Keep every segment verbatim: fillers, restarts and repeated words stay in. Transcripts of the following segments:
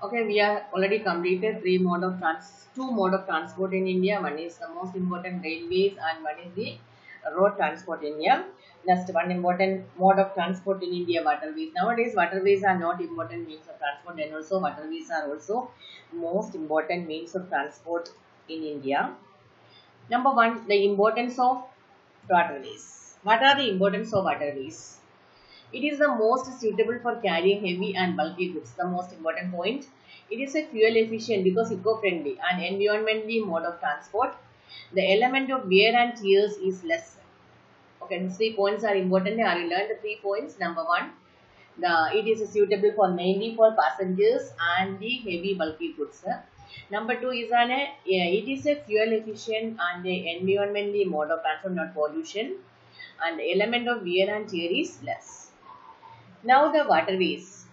Okay, we are already completed three mode of trans, two mode of transport in India. One is the most important railways, and one is the road transport in India. Next, one important mode of transport in India, waterways. Nowadays, waterways are not important means of transport, and also waterways are also most important means of transport in India. Number one, the importance of waterways. What are the importance of waterways? It is the most suitable for carrying heavy and bulky goods. The most important point. It is a fuel efficient because eco-friendly and environmentally mode of transport. The element of wear and tears is less. Okay, these three points are important. I will learn the three points. Number one, the it is suitable for mainly for passengers and the heavy bulky goods. Number two is an yeah, it is a fuel efficient and a environmentally mode of transport, not pollution, and the element of wear and tear is less. Now the waterways.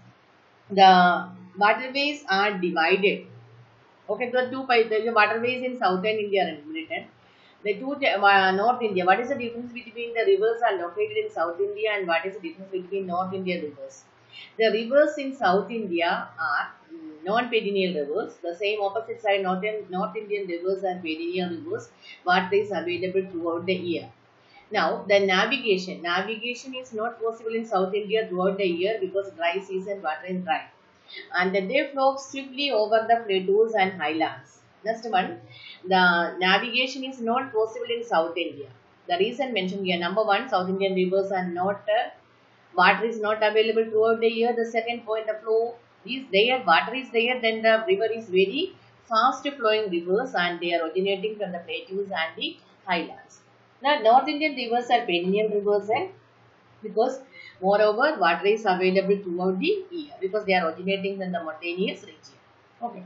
The waterways are divided. Okay, the two the waterways in southern India are written. The two uh, North India. What is the difference between the rivers are located in South India and what is the difference between North India rivers? The rivers in South India are non-perennial rivers. The same opposite side, Northern North Indian rivers are perennial rivers. Water is available throughout the year. Now, the navigation. Navigation is not possible in South India throughout the year because dry season water is dry. And they flow swiftly over the plateaus and highlands. Next one, the navigation is not possible in South India. The reason mentioned here, number one, South Indian rivers are not, uh, water is not available throughout the year. The second point, the flow is there, water is there, then the river is very fast flowing rivers and they are originating from the plateaus and the highlands. Now, North Indian rivers are perennial rivers and because moreover water is available throughout the year because they are originating from the mountainous region. Okay.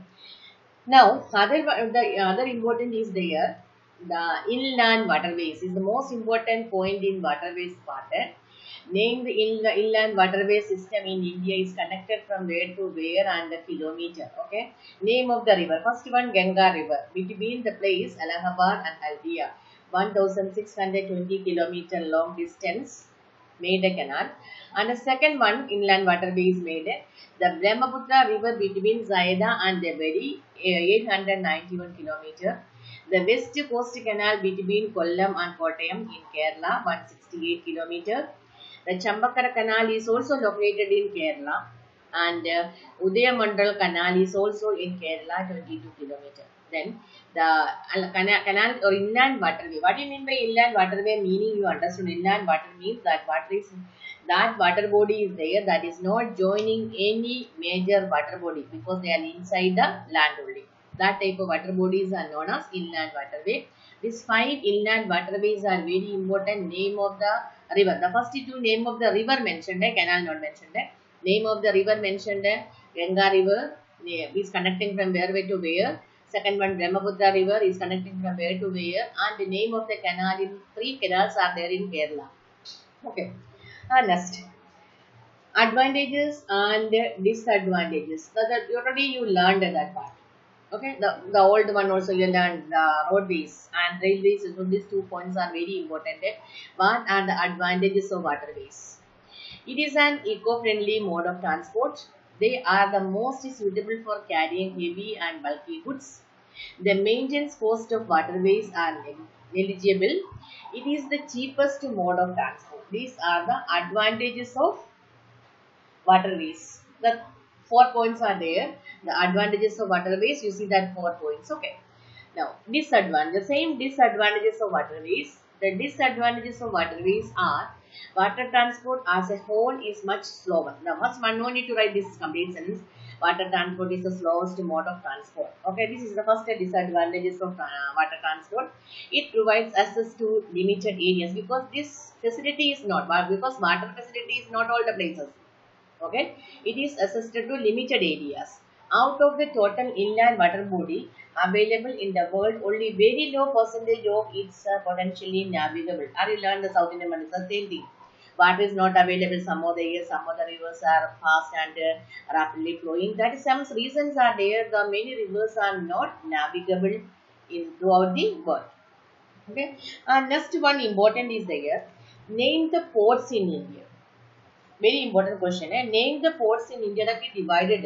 Now, other the other important is there the inland waterways is the most important point in waterways part. Name the inland waterway system in India is connected from where to where and the kilometer. Okay. Name of the river. First one Ganga River between the place Allahabad and Haldia. one thousand six hundred twenty kilometer long distance made a canal. And the second one inland waterway is made the Brahmaputra river between Zaida and Debari eight hundred ninety-one kilometer. The west coast canal between Kollam and Kottayam in Kerala one hundred sixty-eight kilometer. The Chambakara canal is also located in Kerala and uh, Udayamandal canal is also in Kerala twenty-two kilometer. Then the canal, canal or inland waterway. What do you mean by inland waterway? Meaning you understood inland water means that water is that water body is there that is not joining any major water body because they are inside the land only. That type of water bodies are known as inland waterway. These five inland waterways are very important. Name of the river. The first two name of the river mentioned, canal not mentioned. Name of the river mentioned, Ganga river is connecting from where to where. Second one Brahmaputra river is connecting from where to where, and the name of the canal in three canals are there in Kerala. Okay. Uh, next, advantages and disadvantages. So that already you learned that part. Okay, the, the old one also you learned the roadways and railways. So these two points are very important. What are the advantages of waterways? It is an eco-friendly mode of transport. They are the most suitable for carrying heavy and bulky goods. The maintenance cost of waterways are negligible. It is the cheapest mode of transport. These are the advantages of waterways. The four points are there. The advantages of waterways, you see that four points. Okay. Now, disadvantage. The same disadvantages of waterways. The disadvantages of waterways are water transport as a whole is much slower. Now, much no need to write this complete sentence. Water transport is the slowest mode of transport. Okay, this is the first disadvantages of uh, water transport. It provides access to limited areas because this facility is not because water facility is not all the places. Okay, it is assisted to limited areas. Out of the total inland water body available in the world, only very low percentage of it's uh, potentially navigable. Are you learn the South Indian one? It's the same thing. Water is not available some of the years, some of the rivers are fast and uh, rapidly flowing. That is some reasons are there. The many rivers are not navigable in throughout the world. Okay. And next one important is there. Name the ports in India. Very important question. Eh? Name the ports in India that we divided it.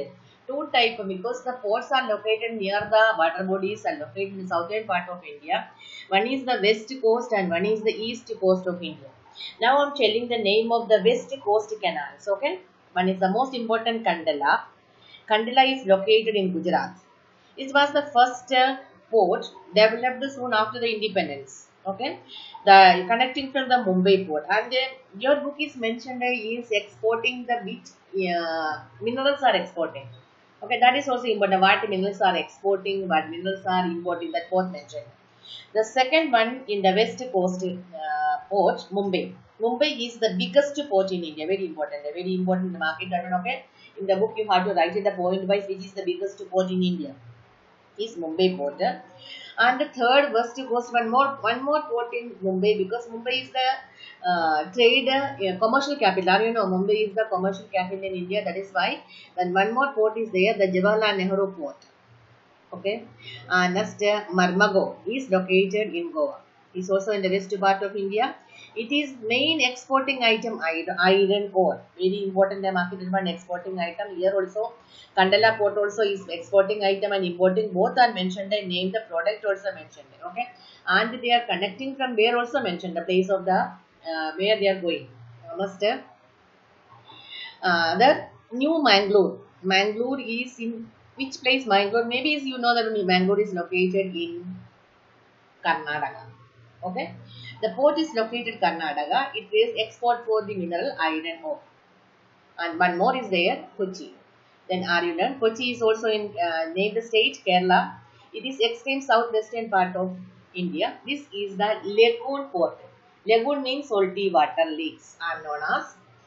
two type because the ports are located near the water bodies are located in the southern part of India. One is the west coast and one is the east coast of India. Now I'm telling the name of the west coast canals. Okay, one is the most important Kandala. Kandala is located in Gujarat. It was the first uh, port developed soon after the independence. Okay, the connecting from the Mumbai port, and uh, your book is mentioned uh, is exporting the which uh, minerals are exporting. Okay, that is also important. What minerals are exporting, what minerals are importing. That both mentioned. The second one in the west coast uh, port, Mumbai. Mumbai is the biggest port in India. Very important. A very important market. Okay. In the book, you have to write it the point wise, which is the biggest port in India. Is Mumbai port. And the third west coast, one more one more port in Mumbai, because Mumbai is the uh, trade uh, commercial capital. You know, Mumbai is the commercial capital in India. That is why. Then one more port is there, the Jawaharlal Nehru port. Okay, uh, next uh, Marmago is located in Goa. It's also in the west part of India. It is main exporting item iron ore. Very important the market is one exporting item. Here also Kandala port also is exporting item and importing, both are mentioned. I name the product also mentioned. Okay, and they are connecting from where also mentioned the place of the uh, where they are going. Almost uh, uh, the New Mangalore. Mangalore is in which place? Mangalore, maybe you know that Mangalore is located in Karnataka. Okay, the port is located in Karnataka. It is export for the mineral iron ore. And one more is there, Kochi. Then are you learn? Kochi is also in uh, named state Kerala. It is extreme southwestern part of India. This is the lagoon port. Lagoon means salty water lakes are known as.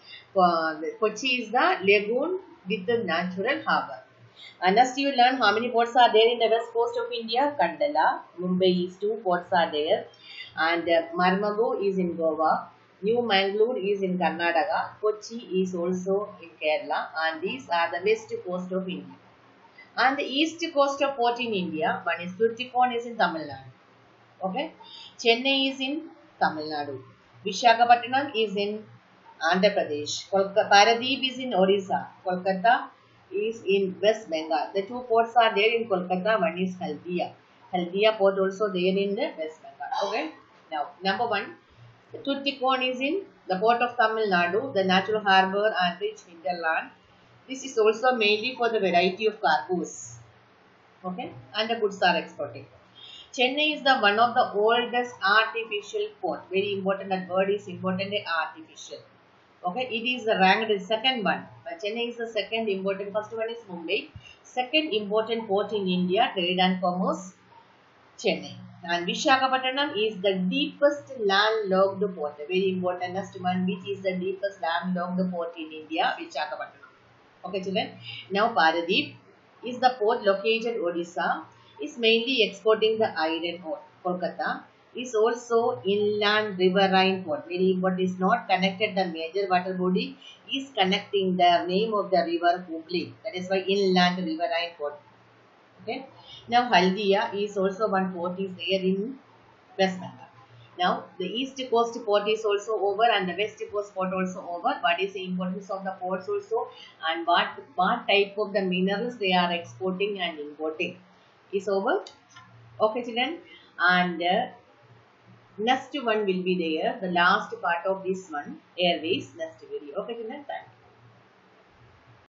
Uh, Kochi is the lagoon with the natural harbour. And next you learn how many ports are there in the west coast of India. Kandala, Mumbai is two ports are there. And uh, Marmago is in Goa. New Mangalore is in Karnataka. Kochi is also in Kerala. And these are the west coast of India. And the east coast of port in India, one is Tuticorin is in Tamil Nadu. Okay. Chennai is in Tamil Nadu. Visakhapatnam is in Andhra Pradesh. Kolkata, Paradeep is in Orissa. Kolkata is in West Bengal. The two ports are there in Kolkata. One is Haldia. Haldia port also there in the West Bengal. Okay. Now, number one, Tuticorin is in the port of Tamil Nadu, the natural harbour and rich hinterland. This is also mainly for the variety of cargoes. Okay. And the goods are exported. Chennai is the one of the oldest artificial port. Very important. That word is important. Artificial. Okay, it is ranked as second one. But Chennai is the second important. First one is Mumbai. Second important port in India, trade and commerce, Chennai. And Visakhapatnam is the deepest landlocked port. Very important. Next one, which is the deepest landlocked port in India, Visakhapatnam. Okay, children. Now Paradeep is the port located Odisha. Is mainly exporting the iron ore. Kolkata is also inland riverine port. Very important, is not connected the major water body, is connecting the name of the river Hooghly. That is why inland riverine port. Okay. Now Haldia is also one port is there in West Bengal. Now the east coast port is also over and the west coast port also over. What is the importance of the ports also, and what, what type of the minerals they are exporting and importing is over. Okay, children. And uh, next one will be there, the last part of this one, airways, next video. Okay, children, thanks.